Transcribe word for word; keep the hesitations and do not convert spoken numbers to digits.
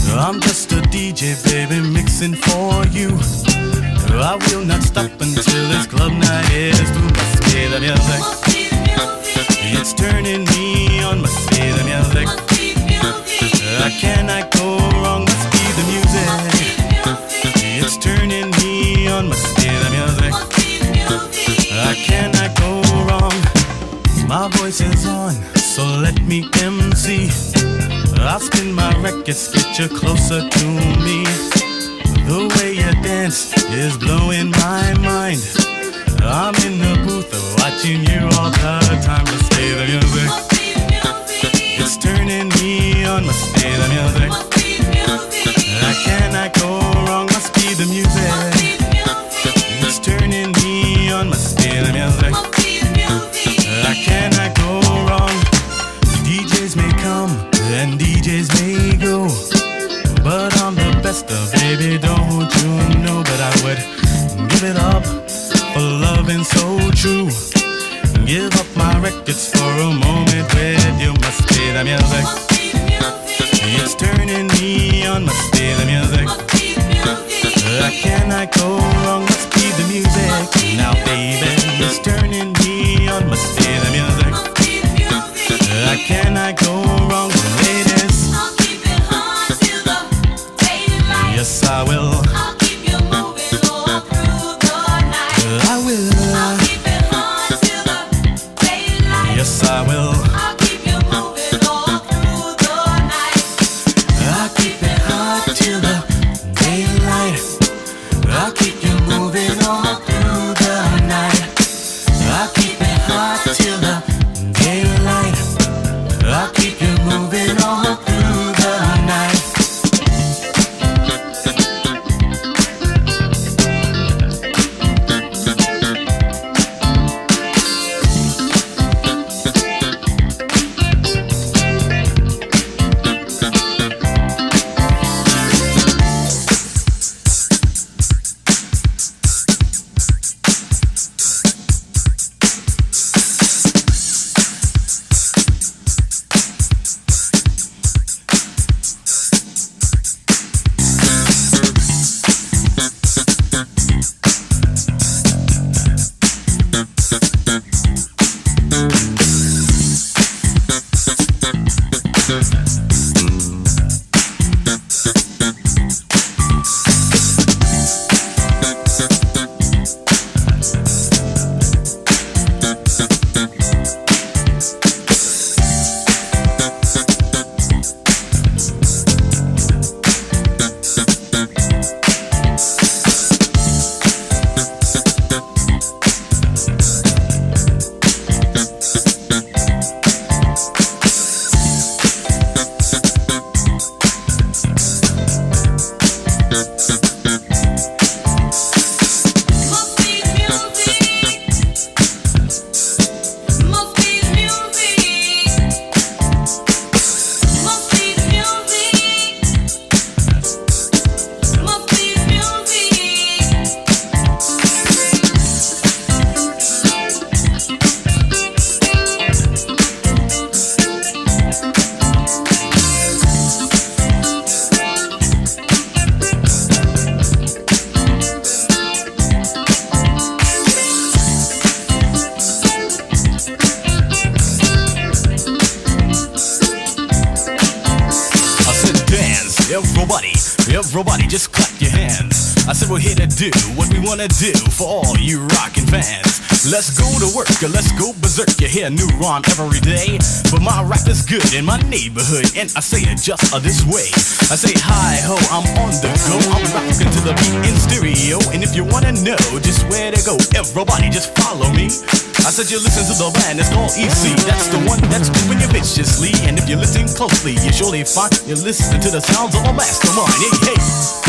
I'm just a D J, baby, mixing for you. I will not stop until this club night is through. Must be the music. It's turning me on. Must be the music. I cannot go wrong. Must be the music. It's turning me on. Must be the music. I cannot go wrong. My voice is on, so let me M C. I'll spin my records, get you closer to me. The way you dance is blowing my mind. I'm in the booth watching you all the time. Must stay the music. It's turning me on. Must stay the music. I cannot go wrong. Must be the music. It's turning me on. Must stay the music. I cannot go wrong. D Js may come and D Js may go, but I'm the best of, baby, don't you know? But I would give it up for loving so true. Give up my records for a moment with you. Must be the music. It's turning me on. Must be the music. I cannot go wrong. Must be the music. Now, baby, it's turning me on. Must be the music. I cannot go wrong, ladies. I'll keep it hot till the daylight. Yes, I will. I'll keep you moving all through the night. I will. I'll keep it hot till the daylight. Yes, I will. I'll keep you moving all through the night. I'll keep it hot till the daylight. I'll keep you moving all through the night. I'll keep it hot till the daylight. I'll keep you moving all through the night. Everybody, everybody just clap your hands. I said we're here to do what we wanna do for all you rockin' fans. Let's go to work, or let's go berserk. You hear a new rhyme every day, but my rap is good in my neighborhood, and I say it just uh, this way. I say hi ho, I'm on the go, I'm rockin' to the beat in stereo, and if you wanna know just where to go, everybody just follow me. I said you listen to the band, it's called E C. That's the one that's moving you viciously, and if you listen closely, you surely find you're listening to the sounds of a mastermind. Hey, hey.